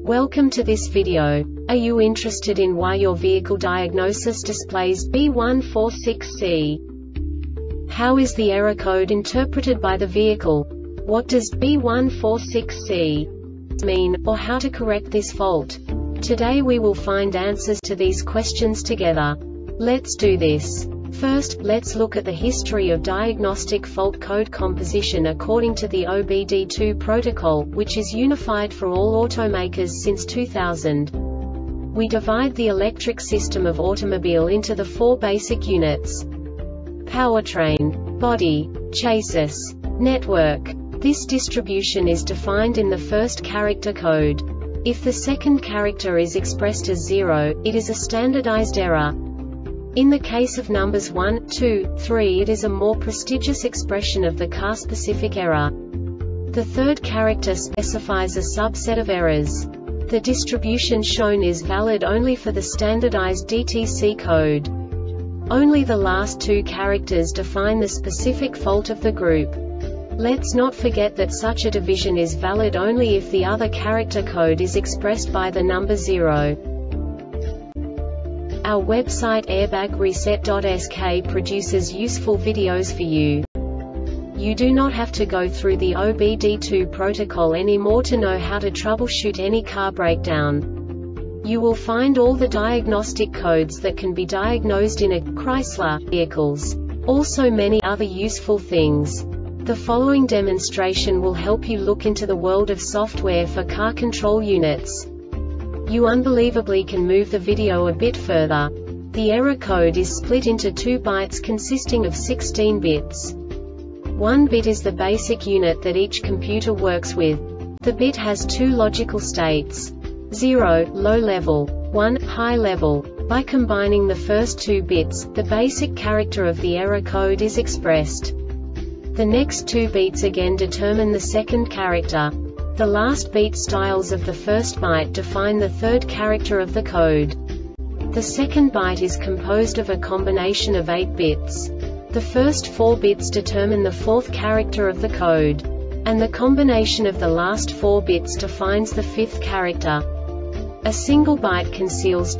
Welcome to this video. Are you interested in why your vehicle diagnosis displays B146C? How is the error code interpreted by the vehicle? What does B146C mean, or how to correct this fault? Today we will find answers to these questions together. Let's do this. First, let's look at the history of diagnostic fault code composition according to the OBD2 protocol, which is unified for all automakers since 2000. We divide the electric system of automobile into the four basic units: powertrain, body, chassis, network. This distribution is defined in the first character code. If the second character is expressed as 0, it is a standardized error. In the case of numbers 1, 2, 3, it is a more prestigious expression of the car-specific error. The third character specifies a subset of errors. The distribution shown is valid only for the standardized DTC code. Only the last two characters define the specific fault of the group. Let's not forget that such a division is valid only if the other character code is expressed by the number 0. Our website airbagreset.sk produces useful videos for you. You do not have to go through the OBD2 protocol anymore to know how to troubleshoot any car breakdown. You will find all the diagnostic codes that can be diagnosed in a Chrysler vehicles. Also many other useful things. The following demonstration will help you look into the world of software for car control units. You unbelievably can move the video a bit further. The error code is split into 2 bytes consisting of 16 bits. 1 bit is the basic unit that each computer works with. The bit has 2 logical states: 0, low level, 1, high level. By combining the first 2 bits, the basic character of the error code is expressed. The next 2 beats again determine the second character. The last beat styles of the first byte define the third character of the code. The second byte is composed of a combination of 8 bits. The first 4 bits determine the fourth character of the code. And the combination of the last 4 bits defines the fifth character. A single byte conceals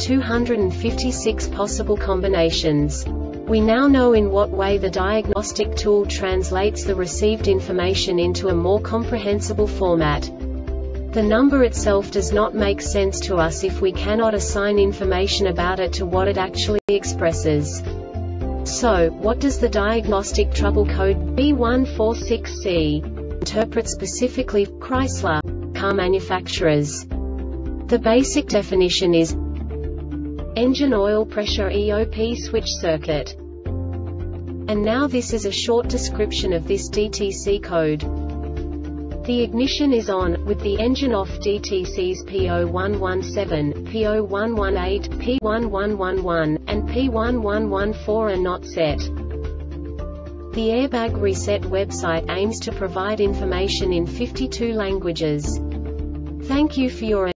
256 possible combinations. We now know in what way the diagnostic tool translates the received information into a more comprehensible format. The number itself does not make sense to us if we cannot assign information about it to what it actually expresses. So, what does the diagnostic trouble code B146C interpret specifically for Chrysler car manufacturers? The basic definition is engine oil pressure EOP switch circuit. And now this is a short description of this DTC code. The ignition is on, with the engine off. DTCs P0117, P0118, P1111, and P1114 are not set. The Airbag Reset website aims to provide information in 52 languages. Thank you for your